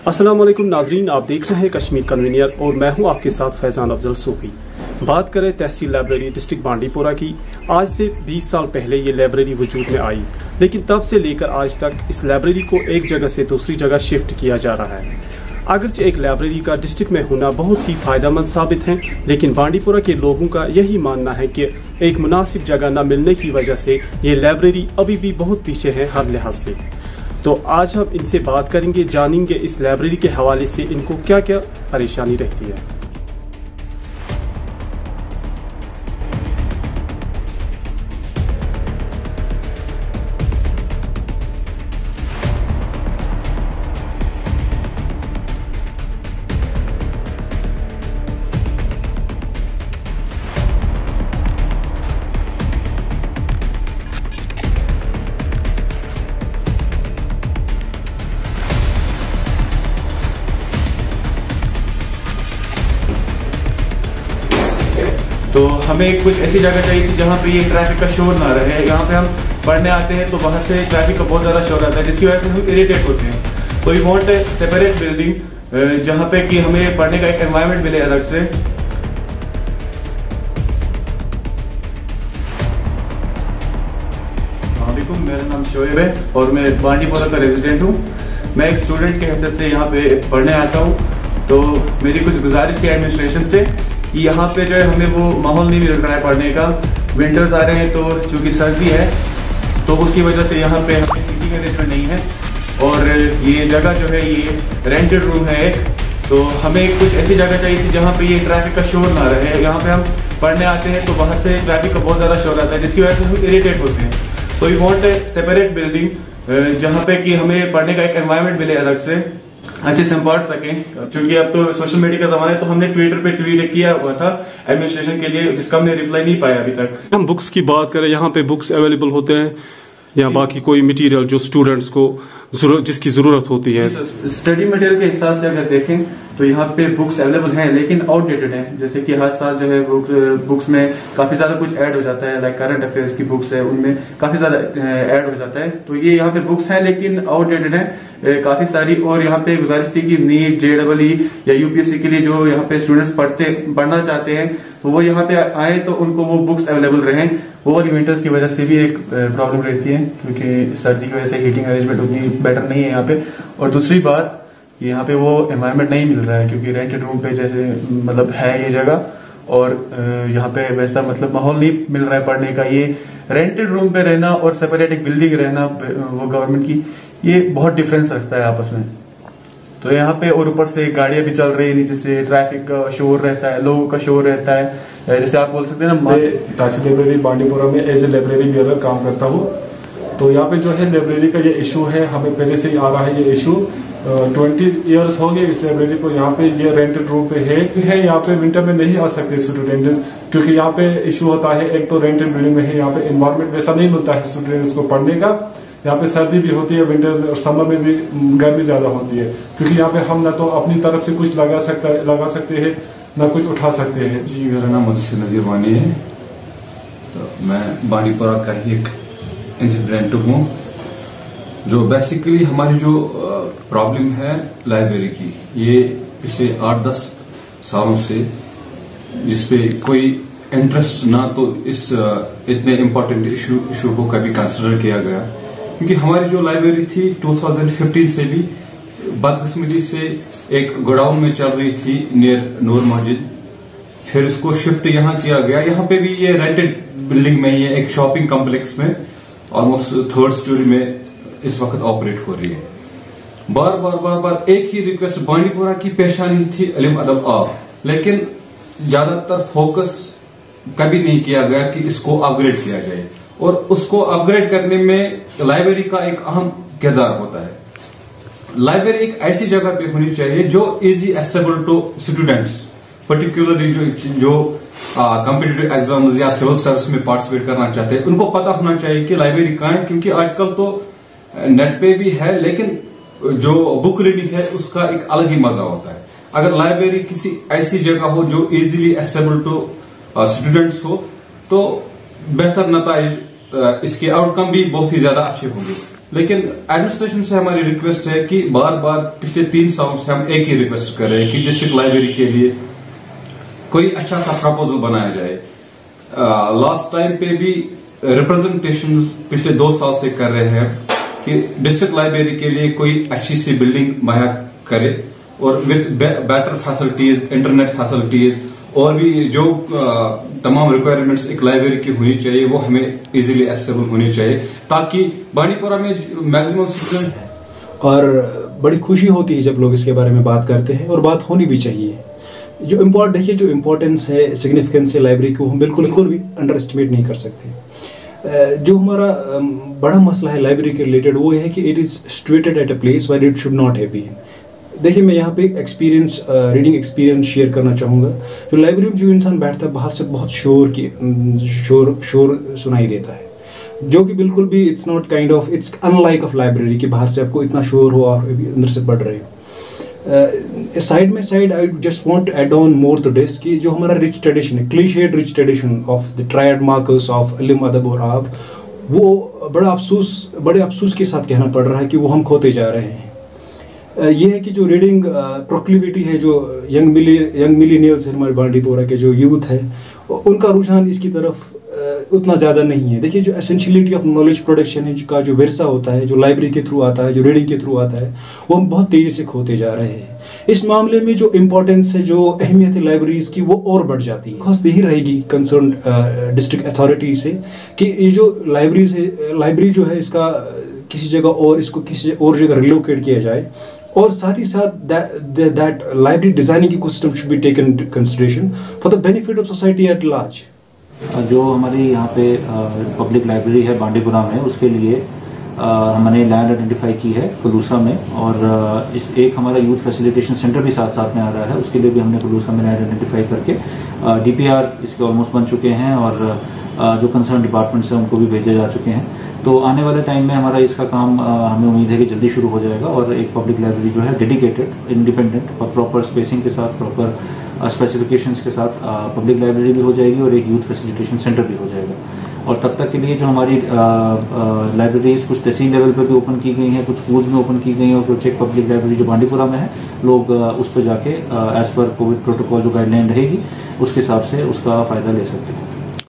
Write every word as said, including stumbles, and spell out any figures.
अस्सलाम वालेकुम नाजरीन, आप देख रहे हैं कश्मीर कन्वीनियर और मैं हूं आपके साथ फैजान अफजल सूफी। बात करें तहसील लाइब्रेरी डिस्ट्रिक्ट बांडीपोरा की, आज से बीस साल पहले ये लाइब्रेरी वजूद में आई, लेकिन तब से लेकर आज तक इस लाइब्रेरी को एक जगह से दूसरी जगह शिफ्ट किया जा रहा है। अगरचे एक लाइब्रेरी का डिस्ट्रिक्ट में होना बहुत ही फ़ायदेमंद साबित है, लेकिन बांडीपोरा के लोगों का यही मानना है कि एक मुनासिब जगह न मिलने की वजह से ये लाइब्रेरी अभी भी बहुत पीछे है हर लिहाज से। तो आज हम इनसे बात करेंगे, जानेंगे इस लाइब्रेरी के हवाले से इनको क्या क्या परेशानी रहती है। तो हमें कुछ ऐसी जगह चाहिए थी जहाँ पे ये ट्रैफिक का शोर ना रहे। यहाँ पे हम पढ़ने आते हैं तो बाहर से ट्रैफिक का बहुत ज़्यादा शोर आता है, जिसकी वजह से हम इरिटेट होते हैं। तो we want a separate building जहाँ पे कि हमें पढ़ने का एक एनवायरनमेंट मिले अलग से। अस्सलामुअलैकुम, मेरा नाम शोएब है और मैं बांडीपोरा का रेजिडेंट हूँ। मैं एक स्टूडेंट के हैसियत से यहाँ पे पढ़ने आता हूँ। तो मेरी कुछ गुजारिश है एडमिनिस्ट्रेशन से कि यहाँ पे जो है हमें वो माहौल नहीं मिल रहा है पढ़ने का। विंटर्स आ रहे हैं तो चूंकि सर्दी है तो उसकी वजह से यहाँ पे हमें हीटिंग अरेंजमेंट नहीं है, और ये जगह जो है ये रेंटेड रूम है एक। तो हमें कुछ ऐसी जगह चाहिए थी जहाँ पे ये ट्रैफिक का शोर ना रहे। यहाँ पे हम पढ़ने आते हैं तो बाहर से ट्रैफिक का बहुत ज़्यादा शोर आता है, जिसकी वजह से हम इरिटेट होते हैं। तो we want a separate building जहाँ पे कि हमें पढ़ने का एक एनवायरनमेंट मिले अलग से, अच्छे से हम पढ़ सकें। क्योंकि अब तो सोशल मीडिया का जमाना है, तो हमने ट्विटर पे ट्वीट किया हुआ था एडमिनिस्ट्रेशन के लिए, जिसका हमने रिप्लाई नहीं पाया अभी तक। हम बुक्स की बात करें, यहाँ पे बुक्स अवेलेबल होते हैं या बाकी कोई मटेरियल जो स्टूडेंट्स को जिसकी जरूरत होती है? स्टडी मटेरियल के हिसाब से अगर देखें तो यहाँ पे बुक्स अवेलेबल हैं, लेकिन आउटडेटेड हैं। जैसे कि हर साल जो है बुक, बुक्स में काफी ज्यादा कुछ ऐड हो जाता है, लाइक करंट अफेयर्स की बुक्स है उनमें काफी ज्यादा ऐड हो जाता है। तो ये यहाँ पे बुक्स हैं लेकिन आउटडेटेड हैं काफी सारी। और यहाँ पे गुजारिश थी कि नीट, जे डबल ई या यूपीएससी के लिए जो यहाँ पे स्टूडेंट्स पढ़ते पढ़ना चाहते हैं तो वो यहाँ पे आए तो उनको वो बुक्स अवेलेबल रहें। ओवर विंटर्स की वजह से भी एक प्रॉब्लम रहती है, क्योंकि सर्दी की वजह से हीटिंग अरेंजमेंट उतनी बेटर नहीं है यहाँ पे। और दूसरी बात, यहाँ पे वो एनवायरनमेंट नहीं मिल रहा है, क्योंकि रेंटेड रूम पे जैसे मतलब है ये जगह, और यहाँ पे वैसा मतलब माहौल नहीं मिल रहा है पढ़ने का। ये रेंटेड रूम पे रहना और सेपरेट एक बिल्डिंग रहना वो गवर्नमेंट की, ये बहुत डिफरेंस रखता है आपस में। तो यहाँ पे और ऊपर से गाड़ियां भी चल रही है, नीचे से ट्रैफिक का शोर रहता है, लोगों का शोर रहता है। जैसे आप बोल सकते हैं ना, मैं तहसील लाइब्रेरी बांडीपोरा में एज ए लाइब्रेरी बियर काम करता हूँ। तो यहाँ पे जो है लाइब्रेरी का ये इशू है, हमें पहले से ही आ रहा है ये इशू। ट्वेंटी इयर्स हो गए इस लाइब्रेरी को, यहाँ पे ये रेंटेड रूम पे है है यहाँ पे विंटर में नहीं आ सकते स्टूडेंट्स, क्योंकि यहाँ पे इशू होता है। एक तो रेंटेड बिल्डिंग में है, यहाँ पे एनवायरनमेंट वैसा नहीं मिलता है स्टूडेंट्स को पढ़ने का। यहाँ पे सर्दी भी होती है विंटर्स में, और समर में भी गर्मी ज्यादा होती है, क्योंकि यहाँ पे हम ना तो अपनी तरफ से कुछ लगा सकता लगा सकते हैं ना कुछ उठा सकते हैं। जी, मेरा नाम मुदस्सिर नजीर वानी है। तो मैं बांडीपोरा का ही एक इंडिपेंडेंट हूँ। जो बेसिकली हमारी जो प्रॉब्लम है लाइब्रेरी की, ये पिछले आठ दस सालों से जिसपे कोई इंटरेस्ट ना तो इस इतने इम्पोर्टेंट इशू इशू को कभी कंसिडर किया गया। क्योंकि हमारी जो लाइब्रेरी थी दो हज़ार पंद्रह से भी बदकिस्मती से एक गोडाउन में चल रही थी नियर नूर मस्जिद, फिर इसको शिफ्ट यहाँ किया गया। यहाँ पे भी ये रेंटेड बिल्डिंग में, ये एक शॉपिंग कॉम्प्लेक्स में ऑलमोस्ट थर्ड स्टोरी में इस वक्त ऑपरेट हो रही है। बार बार बार बार एक ही रिक्वेस्ट, बांडीपोरा की पहचान थी इल्म अदब आब, लेकिन ज्यादातर फोकस कभी नहीं किया गया कि इसको अपग्रेड किया जाए। और उसको अपग्रेड करने में लाइब्रेरी का एक अहम किरदार होता है। लाइब्रेरी एक ऐसी जगह पे होनी चाहिए जो easy accessible to students, particularly जो जो कॉम्पिटिटिव एग्जाम्स या सिविल सर्विस में पार्टिसिपेट करना चाहते हैं, उनको पता होना चाहिए कि लाइब्रेरी कहाँ है। क्योंकि आजकल तो नेट पे भी है, लेकिन जो बुक रीडिंग है उसका एक अलग ही मजा होता है। अगर लाइब्रेरी किसी ऐसी जगह हो जो इजीली एक्सेसिबल टू स्टूडेंट्स हो, तो बेहतर नताइज, इसके आउटकम भी बहुत ही ज्यादा अच्छे होंगे। लेकिन एडमिनिस्ट्रेशन से हमारी रिक्वेस्ट है कि बार बार पिछले तीन सालों से हम एक ही रिक्वेस्ट कर रहे हैं कि डिस्ट्रिक्ट लाइब्रेरी के लिए कोई अच्छा सा प्रपोजल बनाया जाए। लास्ट टाइम पे भी रिप्रेजेंटेशन पिछले दो साल से कर रहे हैं कि डिस्ट्रिक्ट लाइब्रेरी के लिए कोई अच्छी सी बिल्डिंग मुहैया करे और with better facilities, internet facilities और भी जो आ, तमाम रिक्वायरमेंट्स एक लाइब्रेरी की होनी चाहिए वो हमें इजीली एक्सेसिबल होनी चाहिए, ताकि बांडीपोरा में मैक्सिमम स्टूडेंट। और बड़ी खुशी होती है जब लोग इसके बारे में बात करते हैं, और बात होनी भी चाहिए। जो इम्पोर्ट देखिए जो इम्पोर्टेंस है, सिग्निफिकेंस है लाइब्रेरी को हम बिल्कुल बिल्कुल भी अंडर एस्टिमेट नहीं कर सकते। जो हमारा बड़ा मसला है लाइब्रेरी के रिलेटेड वो है कि it is situated at a place where it should not have been. देखिए मैं यहाँ पे एक्सपीरियंस रीडिंग एक्सपीरियंस शेयर करना चाहूँगा। जो लाइब्रेरी में जो इंसान बैठता है बाहर से बहुत शोर की शोर शोर सुनाई देता है, जो कि बिल्कुल भी it's not kind of it's unlike of library कि बाहर से आपको इतना शोर हो और अंदर से पढ़ रहे हो। साइड में side I just want add on more to this कि जो हमारा रिच ट्रेडिशन है, cliched rich tradition of the triad markers of इल्म, अदब और आब, वो बड़ा अफसोस बड़े अफसोस के साथ कहना पड़ रहा है कि वो हम खोते जा रहे हैं। ये है कि जो रीडिंग प्रोक्लिविटी है, जो यंग मिली यंग मिलीनियल्स है हमारे बांडीपोरा के जो यूथ है, उनका रुझान इसकी तरफ उतना ज़्यादा नहीं है। देखिए जो एसेंशियलिटी ऑफ नॉलेज प्रोडक्शन है का जो विरसा होता है, जो लाइब्रेरी के थ्रू आता है, जो रीडिंग के थ्रू आता है, वो हम बहुत तेज़ी से खोते जा रहे हैं। इस मामले में जो इम्पोर्टेंस है, जो अहमियत है लाइब्रेरीज की, वो और बढ़ जाती है। खास यही रहेगी कंसर्न डिस्ट्रिक्ट अथॉरिटी से कि ये जो लाइब्रेरीज है, लाइब्रेरी जो है इसका किसी जगह और इसको किसी और जगह रिलोकेट किया जाए, और साथ ही साथ that library designing ecosystem should be taken consideration for the benefit of society at large. जो हमारी यहाँ पे पब्लिक लाइब्रेरी है बांडीपुरा में, उसके लिए आ, हमने लैंड आइडेंटिफाई की है कलूसा में, और आ, इस एक हमारा यूथ फैसिलिटेशन सेंटर भी साथ साथ में आ रहा है, उसके लिए भी हमने कलूसा में लैंड आइडेंटिफाई करके डीपीआर इसके ऑलमोस्ट बन चुके हैं, और आ, जो कंसर्न डिपार्टमेंट्स हैं उनको भी भेजे जा चुके हैं। तो आने वाले टाइम में हमारा इसका काम आ, हमें उम्मीद है कि जल्दी शुरू हो जाएगा, और एक पब्लिक लाइब्रेरी जो है डेडिकेटेड, इंडिपेंडेंट और प्रॉपर स्पेसिंग के साथ, प्रॉपर स्पेसिफिकेशंस के साथ पब्लिक लाइब्रेरी भी हो जाएगी और एक यूथ फैसिलिटेशन सेंटर भी हो जाएगा। और तब तक के लिए जो हमारी लाइब्रेरीज कुछ तहसील लेवल पर भी ओपन की गई हैं, कुछ स्कूल्स में ओपन की गई हैं, और कुछ एक पब्लिक लाइब्रेरी जो बांडीपुरा में है, लोग आ, उस पर जाके एज पर कोविड प्रोटोकॉल जो गाइडलाइन रहेगी उसके हिसाब से उसका फायदा ले सकते हैं।